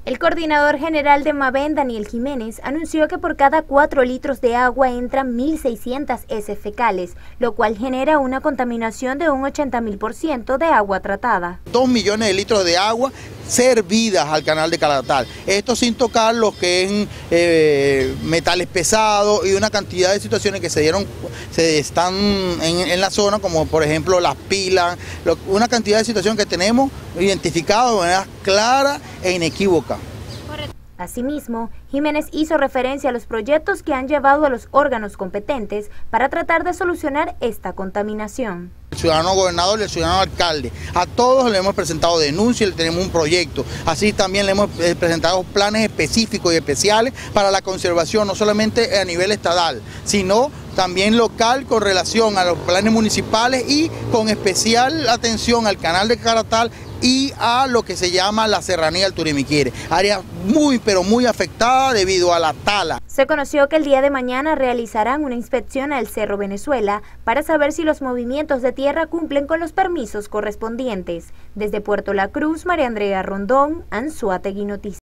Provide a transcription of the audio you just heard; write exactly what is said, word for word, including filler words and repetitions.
El coordinador general de Maven, Daniel Jiménez, anunció que por cada cuatro litros de agua entran mil seiscientas heces fecales, lo cual genera una contaminación de un ochenta mil por ciento de agua tratada. Dos millones de litros de agua servidas al canal de Caratal. Esto sin tocar lo que es eh, metales pesados y una cantidad de situaciones que se dieron, se están en, en la zona, como por ejemplo las pilas, lo, una cantidad de situaciones que tenemos identificadas de manera clara e inequívoca. Asimismo, Jiménez hizo referencia a los proyectos que han llevado a los órganos competentes para tratar de solucionar esta contaminación. El ciudadano gobernador y el ciudadano alcalde, a todos le hemos presentado denuncias y le tenemos un proyecto. Así también le hemos presentado planes específicos y especiales para la conservación, no solamente a nivel estatal, sino también local con relación a los planes municipales y con especial atención al canal de Caratal y a lo que se llama la serranía del Turimiquiri, área muy pero muy afectada debido a la tala. Se conoció que el día de mañana realizarán una inspección al Cerro Venezuela para saber si los movimientos de tierra cumplen con los permisos correspondientes. Desde Puerto La Cruz, María Andrea Rondón, Anzoátegui Noticias.